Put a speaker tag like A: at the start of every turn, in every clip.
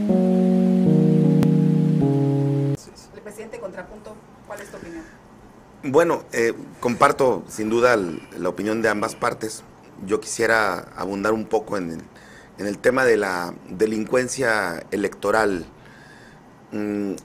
A: El presidente contrapunto, ¿cuál es tu opinión?
B: Bueno, comparto sin duda la opinión de ambas partes. Yo quisiera abundar un poco en el tema de la delincuencia electoral. Mm,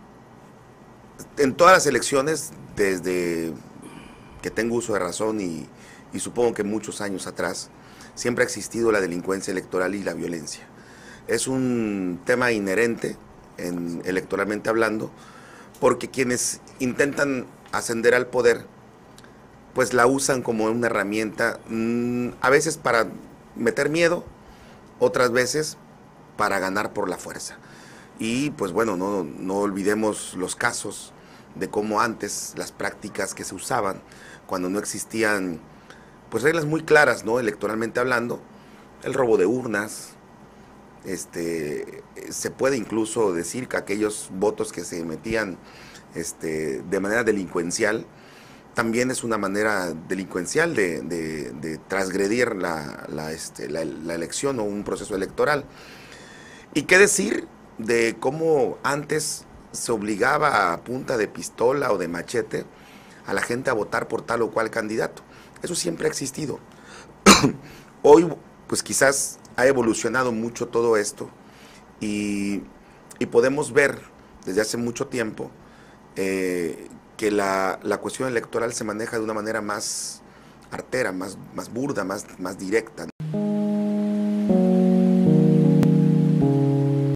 B: En todas las elecciones, desde que tengo uso de razón y supongo que muchos años atrás, siempre ha existido la delincuencia electoral y la violencia. Es un tema inherente, electoralmente hablando, porque quienes intentan ascender al poder, pues la usan como una herramienta, a veces para meter miedo, otras veces para ganar por la fuerza. Y pues bueno, no olvidemos los casos de cómo antes las prácticas que se usaban, cuando no existían pues reglas muy claras, ¿no? Electoralmente hablando, el robo de urnas, se puede incluso decir que aquellos votos que se metían de manera delincuencial, también es una manera delincuencial de transgredir la elección o un proceso electoral. ¿Y qué decir de cómo antes se obligaba a punta de pistola o de machete a la gente a votar por tal o cual candidato? Eso siempre ha existido. Hoy, pues quizás ha evolucionado mucho todo esto y, y podemos ver desde hace mucho tiempo que la cuestión electoral se maneja de una manera más artera, más burda, más directa.